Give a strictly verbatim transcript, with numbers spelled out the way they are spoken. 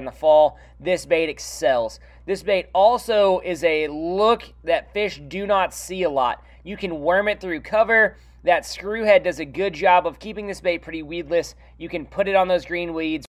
in the fall, this bait excels. This bait also is a look that fish do not see a lot. You can worm it through cover. That screw head does a good job of keeping this bait pretty weedless. You can put it on those green weeds.